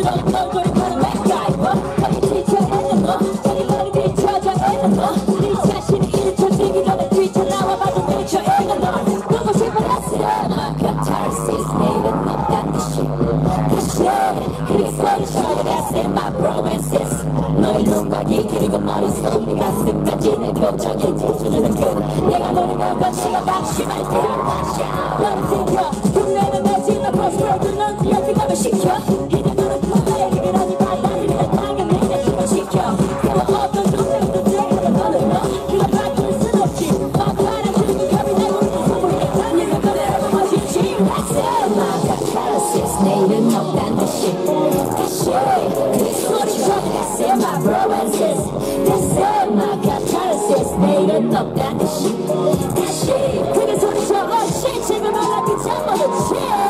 넌 돌이켜는 맥가이버 거기 지쳐있는 너 자기 머리 뒤쳐져 있는 너네 자신을 일쳐지기 전에 뛰쳐나와봐도 미쳐있는 너 보고 싶은 낯선 catharsis 내일은 없단 듯이 다시 그게 소리쳐도 that's in my promises 너의 눈과 귀 그리고 머릿속 네 가슴까지 내 표정에 지쳐주는 그 내가 노리는 건 시간 방심할 때 너를 지켜 분명히 내지만 prosper 넌 뛰어들어가면 시켜 이제 너는 그만해 얘기하지 마 나를 위해 당연히 내 힘을 지켜 내가 어떤 동생도 되는 너는 너 그걸 바꿀 순 없지 막판에 주는 겁이 내고 소문에 달리는 거대로 멋있지 That's it my catharsis 내일은 없단 듯이 다시 그 소리쳐 That's it my romances That's it my catharsis 내일은 없단 듯이 다시 그게 소리쳐 Oh shit 지금 알아 미쳐버렸지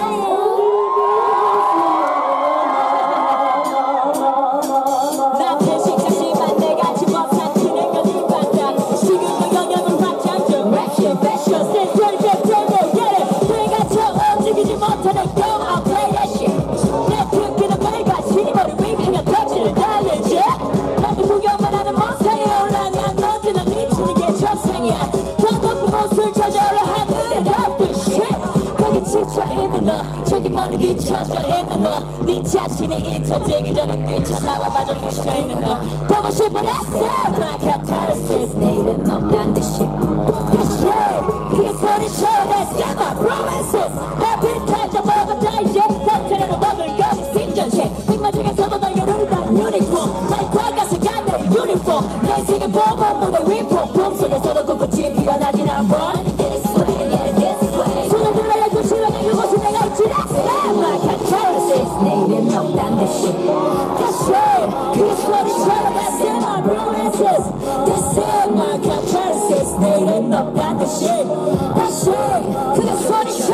저기 머리 뒤쳐져 있는 너네 자신이 잊혀지기 전에 뛰쳐나와봐도 미쳐있는 너 보고 싶은 햇살 My catharsis 내일은 없단 듯이 다시 그게 소리쳐 That's not my promises 하필 탈자 먹었다 이제 덕질에는 먹을 거리 생전체 백만 중에서도 너 여름이 난 유니폼 나의 과가스가 내 유니폼 내 세계 보고 무대 위폼 봄속에서도 꿋꿋이 피어나진 않아 This way yeah this way 손을 들어야지 실력이 그곳에 내가 있지 That's my catharsis 내일은 없단 듯이 다시 그게 소리쳐 That's in my promises That's in my catharsis 내일은 없단 듯이 다시 그게 소리쳐